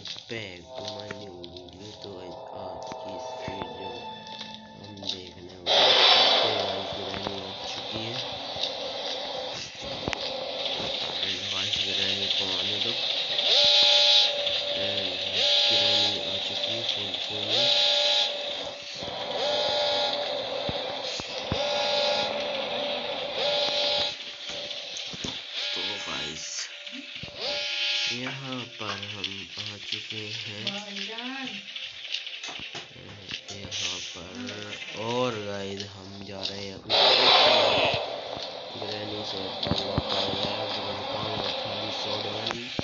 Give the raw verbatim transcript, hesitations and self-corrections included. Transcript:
Guys back to my new video. तो आज की इस वीडियो हम देखने वाले बिरयानी आ चुकी है। गाइस बिरयानी को आने दो। बिरयानी आ चुकी है फुल फुल में। तो गाइस यहाँ पर हम आ चुके हैं यहाँ पर, और गाइस हम जा रहे हैं बिरयानी से।